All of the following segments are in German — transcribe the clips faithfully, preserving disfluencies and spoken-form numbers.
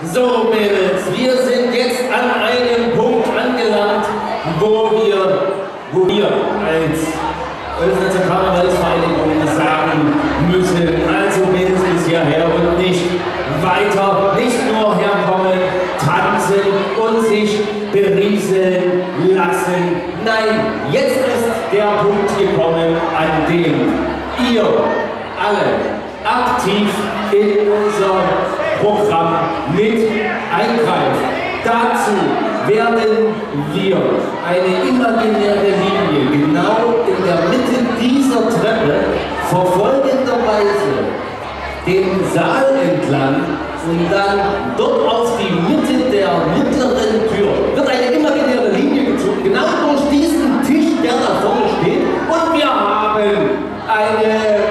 So, Mädels, wir sind jetzt an einem Punkt angelangt, wo wir, wo wir als Oelsnitzer Carnevalsvereinigung sagen müssen, also Mädels bis hierher und nicht weiter, nicht nur herkommen, tanzen und sich berieseln lassen. Nein, jetzt ist der Punkt gekommen, an dem ihr alle aktiv in unser Programm mit eingreift. Dazu werden wir eine imaginäre Linie genau in der Mitte dieser Treppe verfolgenderweise den Saal entlang und dann dort auf die Mitte der mittleren Tür wird eine imaginäre Linie gezogen, genau durch diesen Tisch, der da vorne steht, und wir haben eine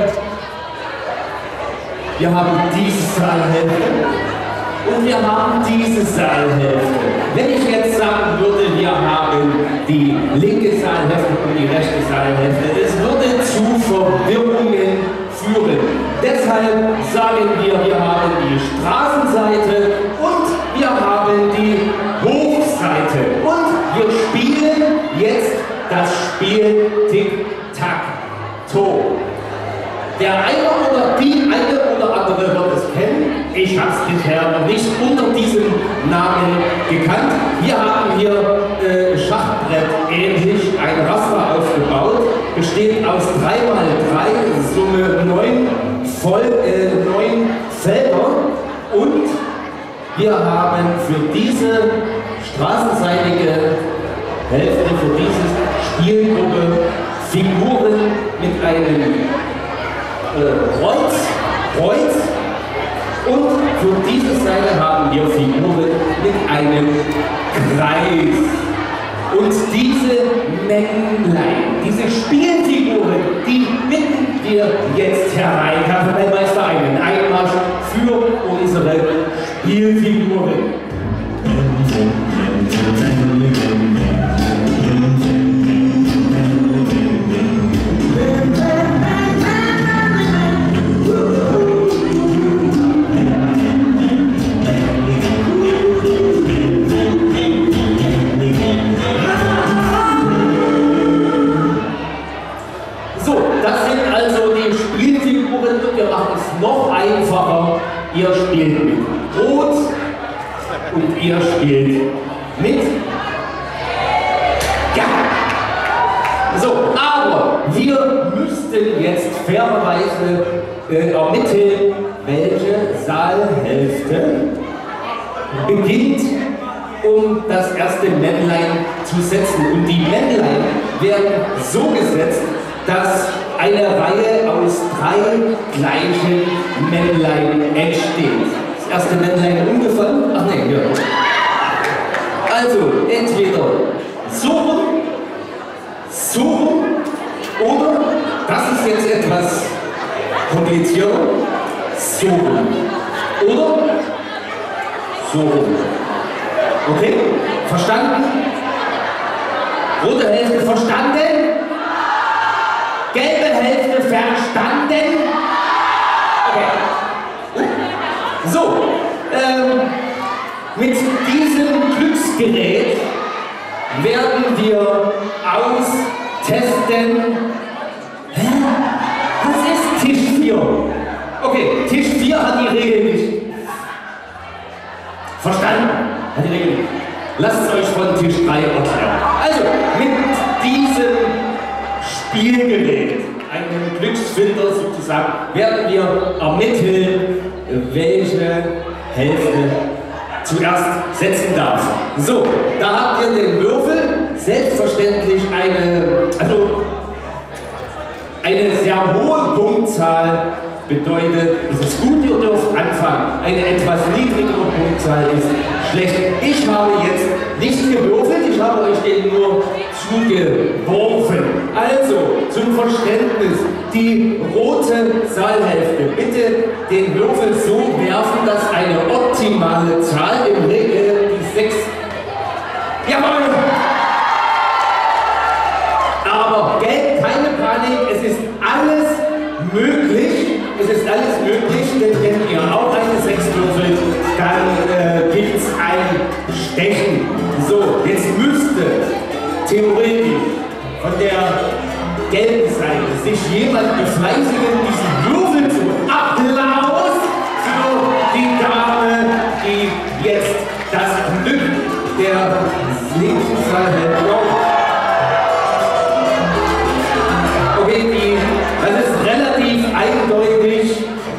Wir haben diese Saalhälfte und wir haben diese Saalhälfte. Wenn ich jetzt sagen würde, wir haben die linke Saalhälfte und die rechte Saalhälfte, es würde zu Verwirrungen führen. Deshalb sagen wir, wir haben die Straßenseite und wir haben die Hofseite. Und wir spielen jetzt das Spiel Tic-Tac-Toe. Der eine oder die eine oder andere wird es kennen. Ich habe es bisher noch nicht unter diesem Namen gekannt. Wir haben hier äh, Schachbrett ähnlich ein Raster aufgebaut. Besteht aus drei mal drei, Summe neun, voll, äh, neun Felder. Und wir haben für diese straßenseitige Hälfte, für diese Spielgruppe Figuren mit einem Kreuz, Kreuz, und für diese Seite haben wir Figuren mit einem Kreis. Und diese Männlein, diese Spielfiguren, die bitten wir jetzt herein, Kapellmeister, einen Einmarsch für unsere Spielfiguren. Noch einfacher, ihr spielt mit Rot und ihr spielt mit ja. So, aber wir müssten jetzt fairerweise äh, ermitteln, welche Saalhälfte beginnt, um das erste Männlein zu setzen. Und die Männlein werden so gesetzt, dass eine Reihe aus drei gleichen Männlein entsteht. Das erste Männlein umgefallen? Ach nee, ja. Also, entweder so rum, so rum, oder, das ist jetzt etwas komplizierter, so rum. Oder so rum. Okay? Verstanden? Rote Hälfte verstanden? Gelbe Hälfte verstanden? Okay. So, ähm, mit diesem Glücksgerät werden wir austesten. Hä? Was ist Tisch vier? Okay, Tisch vier hat die Regel nicht. Verstanden? Hat die Regel nicht. Lasst es euch von Tisch drei erklären. Also, mit diesem Spielgerät, einem Glücksfilter sozusagen, werden wir ermitteln, welche Hälfte zuerst setzen darf. So, da habt ihr den Würfel, selbstverständlich eine, also eine sehr hohe Punktzahl bedeutet, es ist gut, ihr dürft anfangen. Eine etwas niedrigere Punktzahl ist schlecht. Ich habe jetzt nicht gewürfelt, ich habe euch den nur zugeworfen. Also, zum Verständnis, die rote Saalhälfte, bitte den Würfel so werfen, dass eine optimale Zahl, im Regel die sechs. Jawohl! Aber Gelb, keine Panik, es ist alles möglich. Es ist alles möglich, denn wenn ihr auch eine sechs würfelt, dann äh, gibt es ein Stechen. So, jetzt müsste theoretisch von der gelben Seite sich jemand befleißigen, diesen Würfel zu. Applaus für die Dame, die jetzt das Glück der linken Seite braucht. Okay, die, das ist relativ eindeutig.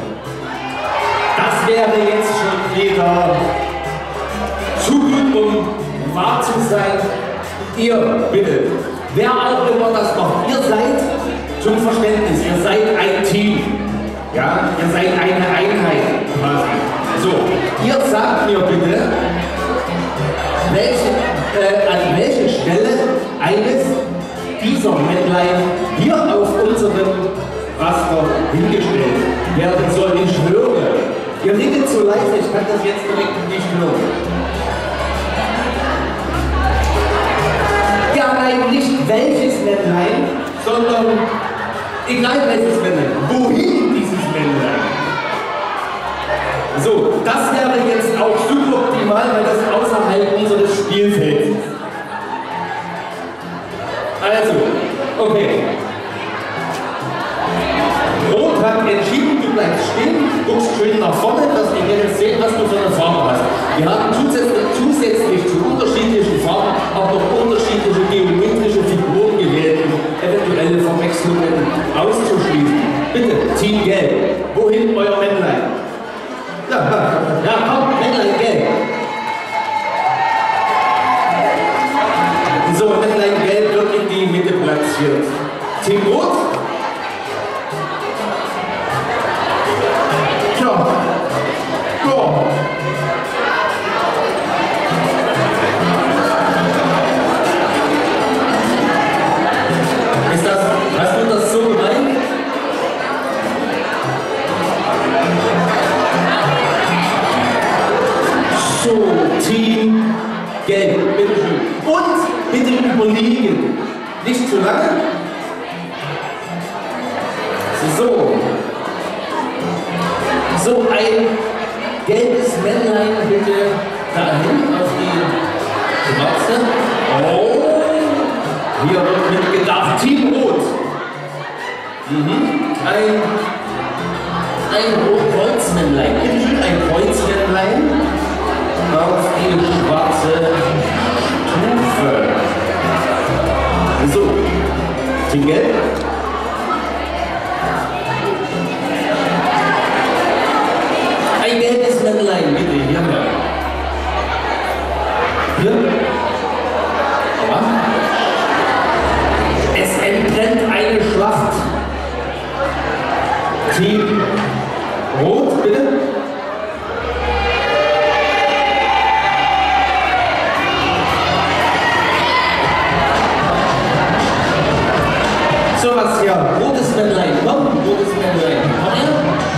Das wäre jetzt schon wieder zu gut, um wahr zu sein. Ihr, bitte, wer auch immer das macht, ihr seid zum Verständnis, ihr seid ein Team. Ja, ihr seid eine Einheit quasi. So, ihr sagt mir bitte, welche, äh, an welche Stelle eines dieser Männlein hier auf unserem Raster hingestellt werden soll. Ich höre. Ihr redet so leise, ich kann das jetzt direkt nicht hören. Ja, nein, nicht welches Männlein, sondern egal welches Männlein. Wohin dieses Männlein? So, das wäre jetzt auch suboptimal, weil das außerhalb unseres Spielfelds ist. Also, okay. Rot hat entschieden, du bleibst stehen, guckst schön nach vorne, dass wir jetzt sehen, was du für eine Farbe hast. Wir haben zusätzlich, zusätzlich zu unterschiedlichen Farben auch noch unterschiedliche geometrische Figuren gewählt, um eventuelle Verwechslungen auszuschließen. Bitte, Team Gelb, wohin euer Männlein? Ja, ja, komm, Männlein Gelb. So, Männlein Gelb wird in die Mitte platziert. Team Rot? Tja. Ja. Ist das, hast du das so gemeint? So, Team Gelb, bitteschön. Und bitte überlegen. Nicht zu lange. So. So ein gelbes Männlein bitte dahin auf die schwarze. Oh. Hier wird mitgedacht. Team Rot. Mhm. Ein, ein Rot-Kreuzmännlein. Bitteschön, ein Kreuzmännlein auf die schwarze Stufe. So, Team Gelb. Ein gelbes Männlein, bitte, hier. Hier. Aber es entbrennt eine Schlacht. Team Rot, bitte. So was hier, rotes Männlein, komm, rotes Männlein, komm her.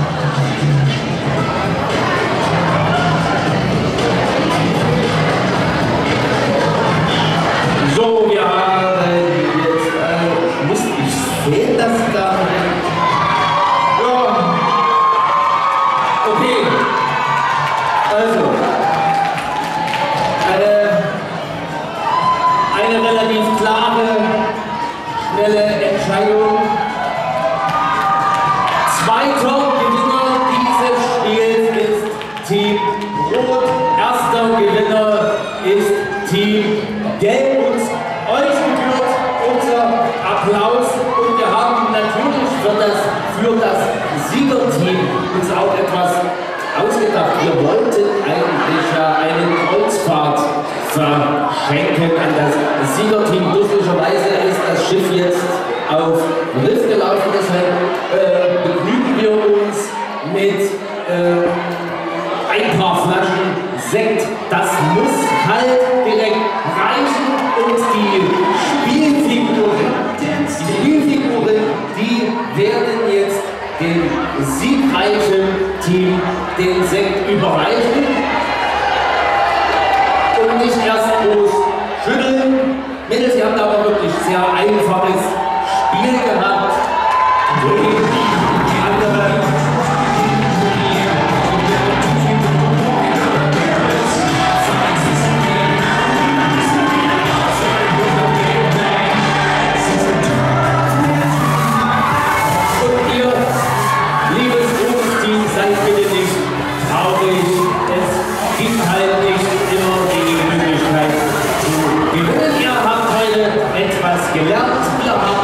So, wir haben jetzt, äh, muss ich sehen, dass da, ja, okay, also, eine, eine relativ klare, schnelle Entscheidung. Zweiter Gewinner dieses Spiels ist Team Rot. Erster Gewinner ist Team Gelb. Und euch gebührt unser Applaus. Und wir haben natürlich für das, für das Siegerteam uns auch etwas ausgedacht. Wir wollten eigentlich ja eine Kreuzfahrt verschenken an das Siegerteam. Glücklicherweise ist das Schiff jetzt auf Riff gelaufen, deshalb äh, begnügen wir uns mit äh, ein paar Flaschen Sekt. Das muss halt direkt reichen und die Spielfiguren, die Spielfiguren, die werden jetzt dem siegreichen Team den Sekt überreichen und nicht erst groß schütteln. Mädels, ihr habt aber wirklich sehr einfaches Spiel gehabt. Die andere etwas gelernt. Wir haben